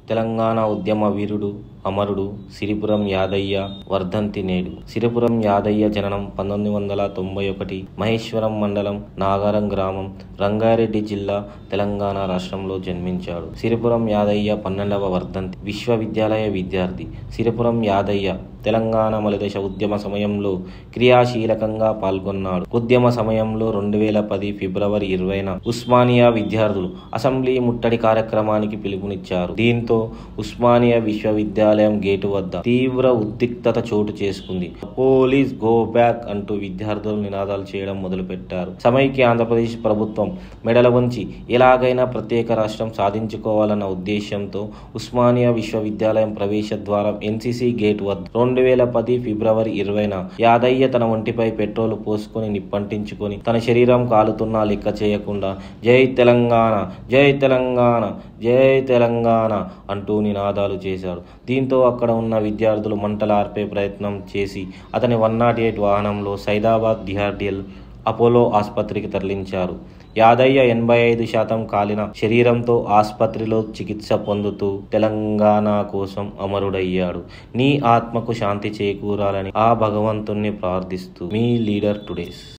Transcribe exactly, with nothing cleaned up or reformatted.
తెలంగాణ ఉద్యమ వీరుడు అమరుడు సిరిపురం యాదయ్య వర్ధంతి నేడు. సిరిపురం యాదయ్య జననం పంతొమ్మిది వందల తొంభై ఒకటి మహేశ్వరం మండలం నాగారం గ్రామం, రంగారెడ్డి జిల్లా, తెలంగాణ రాష్ట్రంలో జన్మించాడు. సిరిపురం యాదయ్య పన్నెండవ వర్ధంతి. విశ్వవిద్యాలయ విద్యార్థి. సిరిపురం యాదయ్య తెలంగాణ మలిదశ ఉద్యమ సమయంలో క్రియాశీలకంగా పాల్గొన్నాడు. ఉద్యమ సమయంలో రెండు వేల పది ఫిబ్రవరి ఇరవైన ఉస్మానియా విద్యార్థులు అసెంబ్లీ ముట్టడి కార్యక్రమానికి పిలుపునిచ్చారు. దీంతో ఉస్మానియా విశ్వవిద్యాలయం గేటు వద్ద తీవ్ర ఉద్రిక్తత చోటు చేసుకుంది. పోలీస్ గో బ్యాక్ అంటూ విద్యార్థులు నినాదాలు చేయడం మొదలుపెట్టారు. సమైక్య ఆంధ్రప్రదేశ్ ప్రభుత్వం మెడల వంచి ఎలాగైనా ప్రత్యేక రాష్ట్రం సాధించుకోవాలన్న ఉద్దేశంతో ఉస్మానియా విశ్వవిద్యాలయం ప్రవేశ ద్వారం ఎన్సీసీ గేట్ వద్ద రెండు వేల పది ఫిబ్రవరి ఇరవైన యాదయ్య తన ఒంటిపై పెట్రోల్ పోసుకొని నిప్పంటించుకొని తన శరీరం కాలుతున్నా లెక్క చేయకుండా జై తెలంగాణ, జై తెలంగాణ, జై తెలంగాణ అంటూ నినాదాలు చేశాడు. దీంతో అక్కడ ఉన్న విద్యార్థులు మంటలార్పే ప్రయత్నం చేసి అతని వన్ నాట్ ఎయిట్ వాహనంలో సైదాబాద్ డిఆర్డిఎల్ అపోలో ఆసుపత్రికి తరలించారు. యాదయ్య ఎనభై ఐదు శాతం కాలిన శరీరంతో ఆసుపత్రిలో చికిత్స పొందుతూ తెలంగాణ కోసం అమరుడయ్యాడు. నీ ఆత్మకు శాంతి చేకూరాలని ఆ భగవంతుణ్ణి ప్రార్థిస్తూ మీ లీడర్ టుడేస్.